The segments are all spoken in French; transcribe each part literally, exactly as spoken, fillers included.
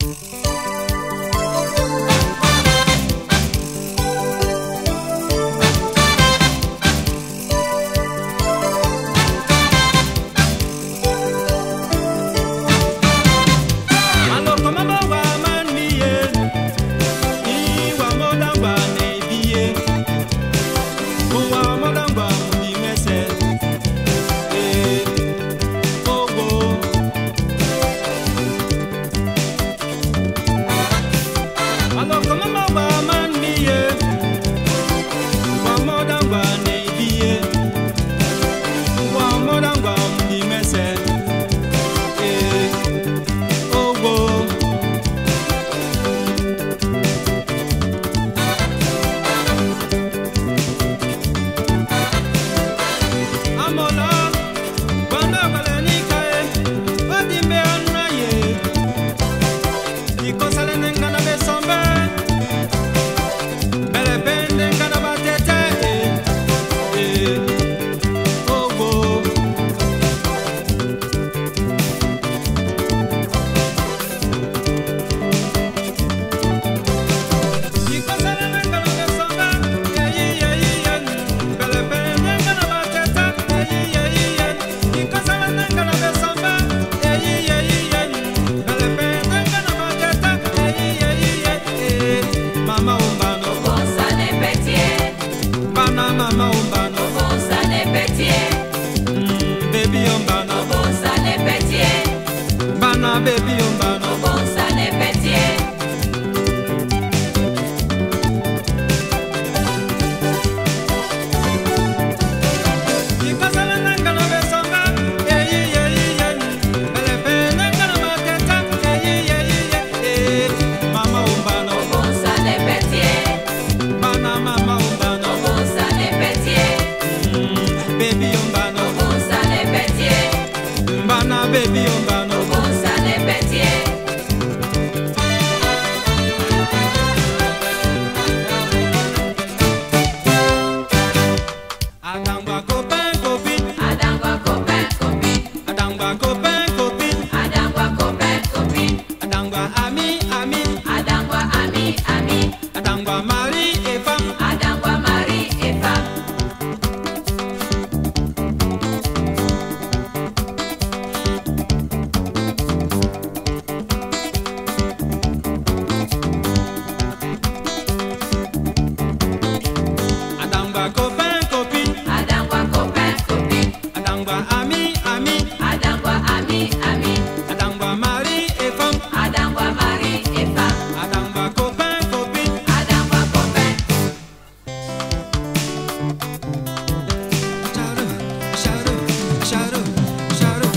Baby, on va no bon ça n'est pétier. Mama umbano bon ça n'est pétier. Bana mama umbano bon ça n'est pétier. Baby umbano bon ça n'est pétier. Bana baby umbano bon ça n'est pétier. Adangwa copain copine, Adangwa copain copine, adangwa copain copine, Adangwa copain copine, adangwa ami ami, Adangwa ami ami, adangwa mari et femme, Adangwa mari et femme. adangwa copain copine, Adangwa copain copine, adangwa ami ami, Adangwa ami ami, adangwa mari et femme, Adangwa mari et femme, adangwa copain copine. Adangwa copain. Shadow, shadow, shadow, shadow.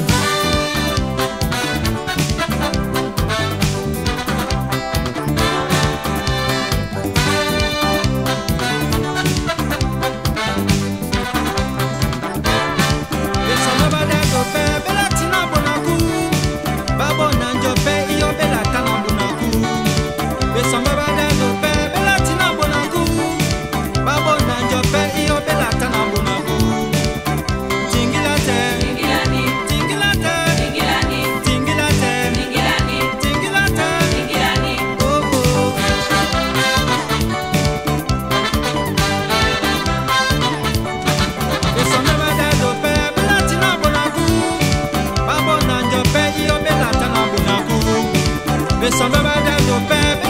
Tingilani, tingilani, tingilani, tingilani. Samba ba da do pe